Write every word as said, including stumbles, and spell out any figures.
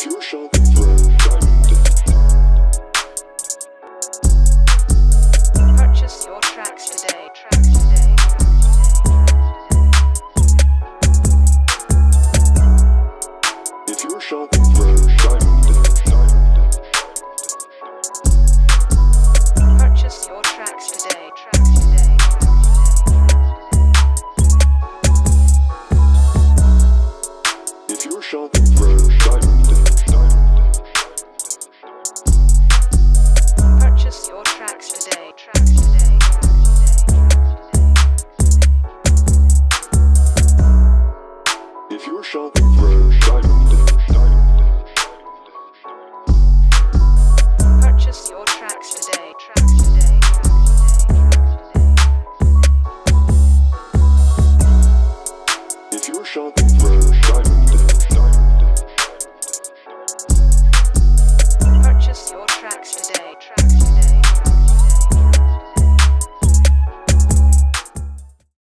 you're shopping for diamond, purchase your tracks today. Tracks today. if you're shopping for diamond, Purchase your tracks today. Tracks today. if you're shopping for diamond.